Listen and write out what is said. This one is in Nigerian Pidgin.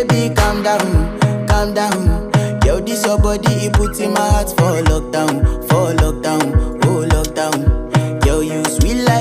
baby, calm down, calm down. Yo, this your body, it puts in my heart for lockdown, for lockdown.